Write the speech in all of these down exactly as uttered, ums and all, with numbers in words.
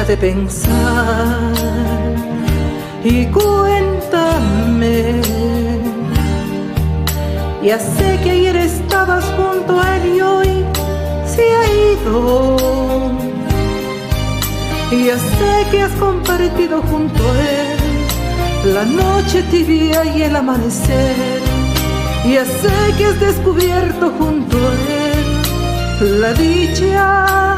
deja de pensar y cuéntame. Ya sé que ayer estabas junto a él y hoy se ha ido. Ya sé que has compartido junto a él la noche tibia y el amanecer. Ya sé que has descubierto junto a él la dicha.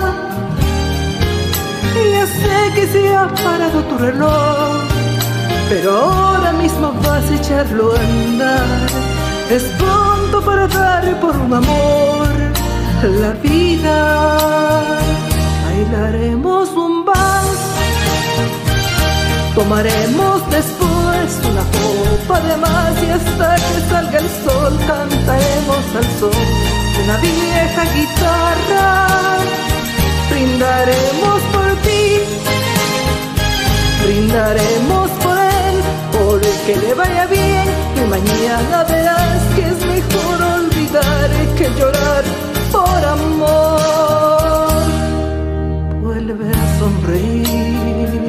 Ya sé que se ha parado tu reloj, pero ahora mismo vas a echarlo a andar. Es pronto para dar por un amor la vida. Bailaremos un vals, tomaremos después una copa de más y hasta que salga el sol cantaremos al son de una vieja guitarra. Brindaremos por ti, brindaremos por él, por el que le vaya bien, y mañana verás que es mejor olvidar que llorar por amor. Vuelve a sonreír,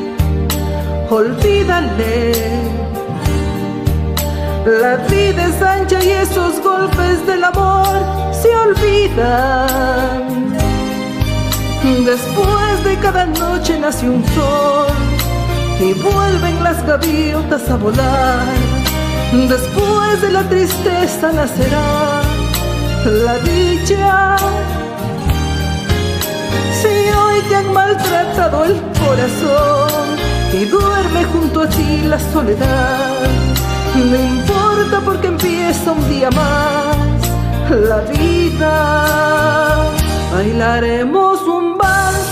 olvídale. La vida es ancha y esos golpes del amor se olvidan. Después de cada noche nace un sol y vuelven las gaviotas a volar. Después de la tristeza nacerá la dicha. Si hoy te han maltratado el corazón y duerme junto a ti la soledad, no importa porque empieza un día más la vida. Bailaremos un vals,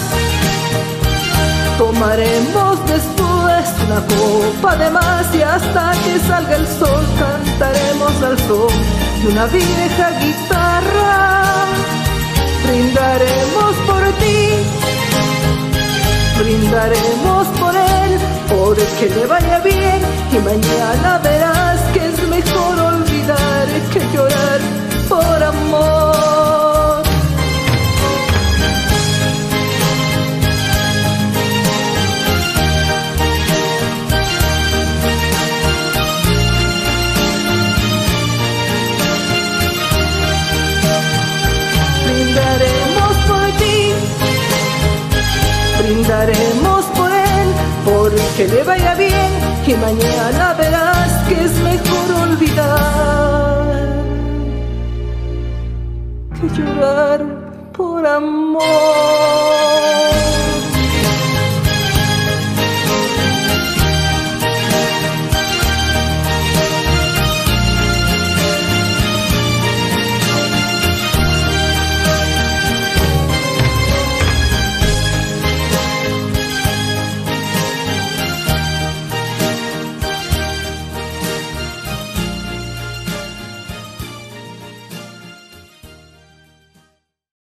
tomaremos después una copa de más y hasta que salga el sol cantaremos al son de una vieja guitarra. Brindaremos por ti, brindaremos por él, por el que le vaya bien, y mañana verás que es mejor olvidar que llorar por amor. Brindaremos por ti, brindaremos por él, por el que le vaya bien, y mañana verás que es mejor olvidar que llorar por amor.